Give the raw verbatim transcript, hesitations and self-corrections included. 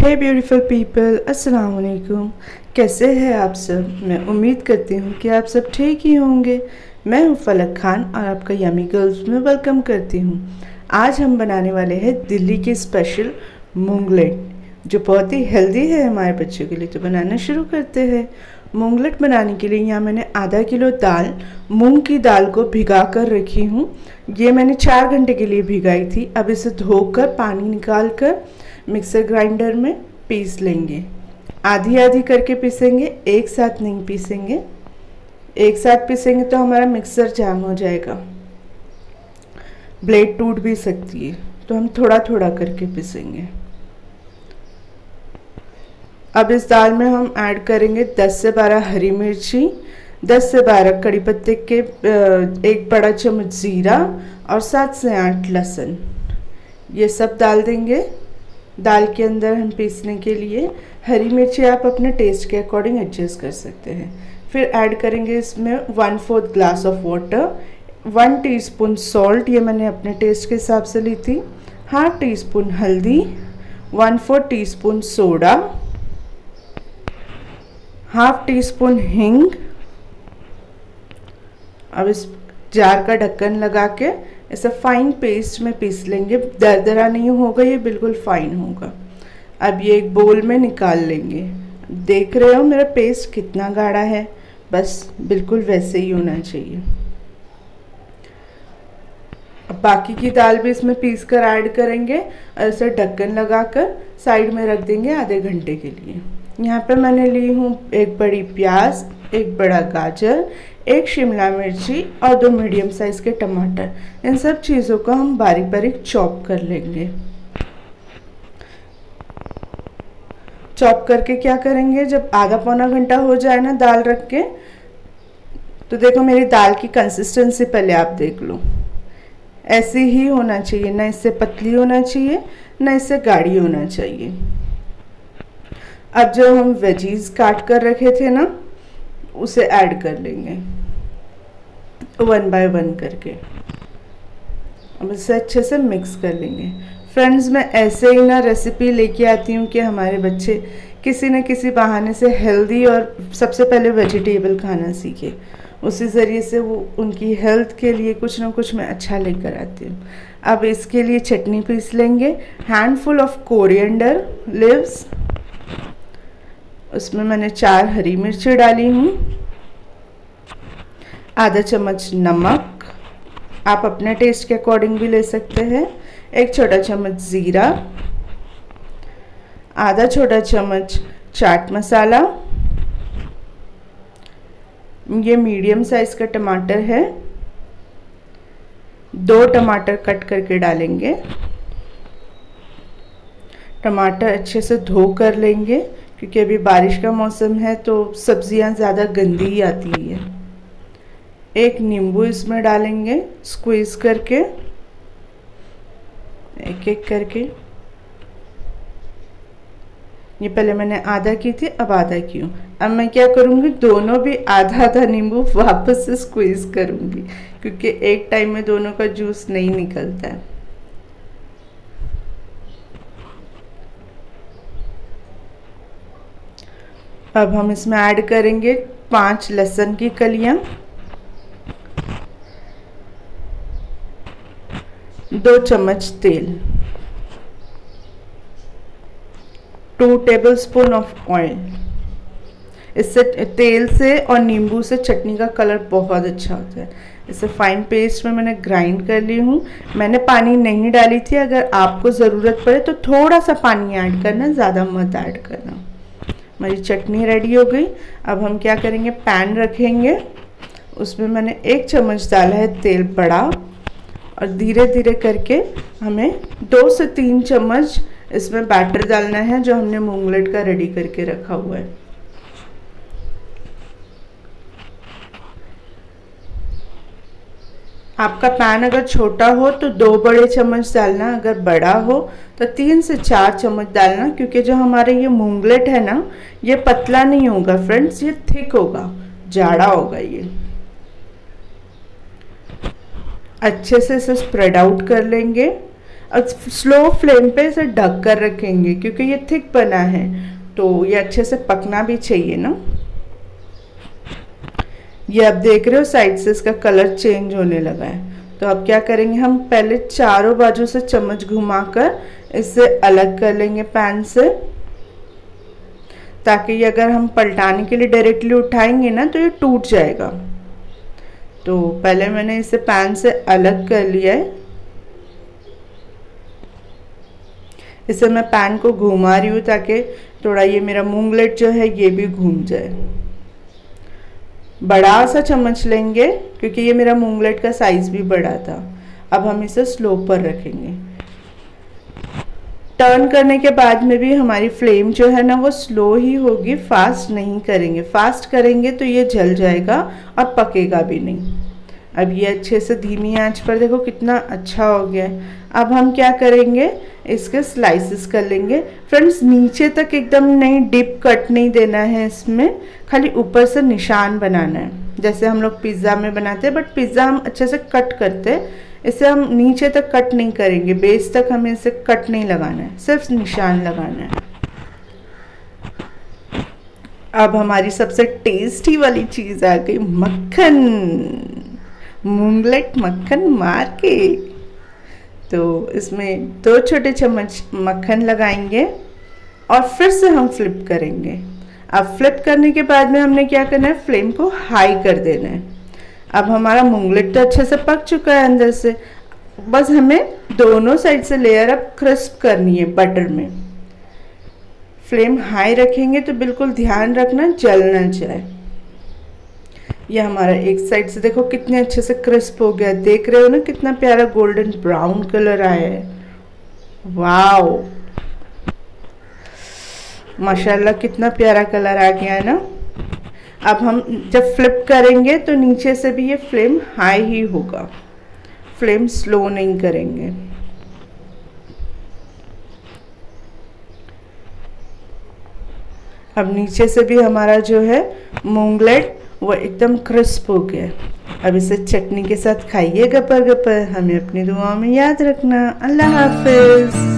हे beautiful people, अस्सलाम वालेकुम। कैसे हैं आप सब? मैं उम्मीद करती हूँ कि आप सब ठीक ही होंगे। मैं हूँ फलक खान और आपका यमी गर्ल्स में वेलकम करती हूँ। आज हम बनाने वाले हैं दिल्ली की स्पेशल मूंगलेट, जो बहुत ही हेल्दी है हमारे बच्चों के लिए। तो बनाना शुरू करते हैं। मूंगलेट बनाने के लिए यहाँ मैंने आधा किलो दाल, मूंग की दाल को भिगा कर रखी हूँ। ये मैंने चार घंटे के लिए भिगाई थी। अब इसे धोकर पानी निकाल कर मिक्सर ग्राइंडर में पीस लेंगे। आधी आधी करके पीसेंगे, एक साथ नहीं पीसेंगे। एक साथ पीसेंगे तो हमारा मिक्सर जाम हो जाएगा, ब्लेड टूट भी सकती है। तो हम थोड़ा थोड़ा करके पीसेंगे। अब इस दाल में हम ऐड करेंगे दस से बारह हरी मिर्ची, दस से बारह कड़ी पत्ते के एक बड़ा चम्मच जीरा और सात से आठ लहसुन। ये सब डाल देंगे दाल के अंदर हम पीसने के लिए। हरी मिर्ची आप अपने टेस्ट के अकॉर्डिंग एडजस्ट कर सकते हैं। फिर ऐड करेंगे इसमें one fourth glass of water, one teaspoon salt, ये मैंने अपने टेस्ट के हिसाब से ली थी, हाफ टी स्पून हल्दी, one fourth teaspoon soda, half teaspoon हींग। अब इस जार का ढक्कन लगा के इसे फाइन पेस्ट में पीस लेंगे। दरदरा नहीं होगा, ये बिल्कुल फाइन होगा। अब ये एक बोल में निकाल लेंगे। देख रहे हो मेरा पेस्ट कितना गाढ़ा है, बस बिल्कुल वैसे ही होना चाहिए। अब बाकी की दाल भी इसमें पीस कर ऐड करेंगे और इसे ढक्कन लगाकर साइड में रख देंगे आधे घंटे के लिए। यहाँ पे मैंने ली हूँ एक बड़ी प्याज, एक बड़ा गाजर, एक शिमला मिर्ची और दो मीडियम साइज़ के टमाटर। इन सब चीज़ों को हम बारीक बारीक चॉप कर लेंगे। चॉप करके क्या करेंगे, जब आधा पौना घंटा हो जाए ना दाल रख के, तो देखो मेरी दाल की कंसिस्टेंसी पहले आप देख लो। ऐसी ही होना चाहिए, ना इससे पतली होना चाहिए ना इससे गाढ़ी होना चाहिए। अब जो हम वेजीज काट कर रखे थे ना, उसे ऐड कर लेंगे वन बाय वन करके। अब इसे अच्छे से मिक्स कर लेंगे। फ्रेंड्स, मैं ऐसे ही ना रेसिपी लेके आती हूँ कि हमारे बच्चे किसी न किसी बहाने से हेल्दी और सबसे पहले वेजिटेबल खाना सीखे। उसी ज़रिए से वो उनकी हेल्थ के लिए कुछ ना कुछ मैं अच्छा लेकर आती हूँ। अब इसके लिए चटनी पीस लेंगे। हैंडफुल ऑफ कोरिएंडर लीव्स, उसमें मैंने चार हरी मिर्ची डाली हूँ, आधा चम्मच नमक, आप अपने टेस्ट के अकॉर्डिंग भी ले सकते हैं, एक छोटा चम्मच ज़ीरा, आधा छोटा चम्मच चाट मसाला, ये मीडियम साइज़ का टमाटर है, दो टमाटर कट करके डालेंगे। टमाटर अच्छे से धो कर लेंगे क्योंकि अभी बारिश का मौसम है तो सब्जियां ज़्यादा गंदी ही आती है। एक नींबू इसमें डालेंगे स्क्वीज करके, एक एक करके। ये पहले मैंने आधा की थी, अब आधा की हूँ। अब मैं क्या करूँगी, दोनों भी आधा आधा नींबू वापस से स्क्वीज करूँगी क्योंकि एक टाइम में दोनों का जूस नहीं निकलता है। अब हम इसमें ऐड करेंगे पांच लहसुन की कलियां, दो चम्मच तेल, टू टेबलस्पून ऑफ ऑयल। इससे तेल से और नींबू से चटनी का कलर बहुत अच्छा होता है। इसे फाइन पेस्ट में मैंने ग्राइंड कर ली हूँ। मैंने पानी नहीं डाली थी, अगर आपको ज़रूरत पड़े तो थोड़ा सा पानी ऐड करना, ज़्यादा मत ऐड करना। हमारी चटनी रेडी हो गई। अब हम क्या करेंगे, पैन रखेंगे, उसमें मैंने एक चम्मच डाला है तेल बड़ा, और धीरे धीरे करके हमें दो से तीन चम्मच इसमें बैटर डालना है जो हमने मूंगलेट का रेडी करके रखा हुआ है। आपका पैन अगर छोटा हो तो दो बड़े चम्मच डालना, अगर बड़ा हो तो तीन से चार चम्मच डालना, क्योंकि जो हमारे ये मूंगलेट है ना, ये पतला नहीं होगा फ्रेंड्स, ये थिक होगा, जाड़ा होगा। ये अच्छे से इसे स्प्रेड आउट कर लेंगे। और स्लो फ्लेम पे इसे ढक कर रखेंगे क्योंकि ये थिक बना है तो ये अच्छे से पकना भी चाहिए ना। ये आप देख रहे हो साइड से इसका कलर चेंज होने लगा है। तो अब क्या करेंगे, हम पहले चारों बाजू से चम्मच घुमाकर इसे अलग कर लेंगे पैन से, ताकि ये अगर हम पलटाने के लिए डायरेक्टली उठाएंगे ना तो ये टूट जाएगा। तो पहले मैंने इसे पैन से अलग कर लिया है। इसे मैं पैन को घुमा रही हूँ ताकि थोड़ा ये मेरा मूंगलेट जो है ये भी घूम जाए। बड़ा सा चम्मच लेंगे क्योंकि ये मेरा मूंगलेट का साइज भी बड़ा था। अब हम इसे स्लो पर रखेंगे। टर्न करने के बाद में भी हमारी फ्लेम जो है ना वो स्लो ही होगी, फास्ट नहीं करेंगे। फास्ट करेंगे तो ये जल जाएगा और पकेगा भी नहीं। अब ये अच्छे से धीमी आंच पर देखो कितना अच्छा हो गया है। अब हम क्या करेंगे, इसके स्लाइसेस कर लेंगे। फ्रेंड्स नीचे तक एकदम नहीं, डीप कट नहीं देना है इसमें, खाली ऊपर से निशान बनाना है जैसे हम लोग पिज़्ज़ा में बनाते हैं। बट पिज़्ज़ा हम अच्छे से कट करते हैं, इसे हम नीचे तक कट नहीं करेंगे, बेस तक हमें इसे कट नहीं लगाना है, सिर्फ निशान लगाना है। अब हमारी सबसे टेस्टी वाली चीज़ आ गई, मक्खन, मूंगलेट मक्खन मार के। तो इसमें दो छोटे चम्मच मक्खन लगाएंगे और फिर से हम फ्लिप करेंगे। अब फ्लिप करने के बाद में हमने क्या करना है, फ्लेम को हाई कर देना है। अब हमारा मूंगलेट तो अच्छे से पक चुका है अंदर से, बस हमें दोनों साइड से लेयर अब क्रिस्प करनी है बटर में। फ्लेम हाई रखेंगे तो बिल्कुल ध्यान रखना जल ना जाए। ये हमारा एक साइड से देखो कितने अच्छे से क्रिस्प हो गया, देख रहे हो ना कितना प्यारा गोल्डन ब्राउन कलर आया है। वाओ, माशाल्लाह कितना प्यारा कलर आ गया है ना। अब हम जब फ्लिप करेंगे तो नीचे से भी ये फ्लेम हाई ही होगा, फ्लेम स्लो नहीं करेंगे। अब नीचे से भी हमारा जो है मूंगलेट वो एकदम क्रिस्प हो गया। अब इसे चटनी के साथ खाइए गपर गपर। हमें अपनी दुआओं में याद रखना। अल्लाह हाफिज।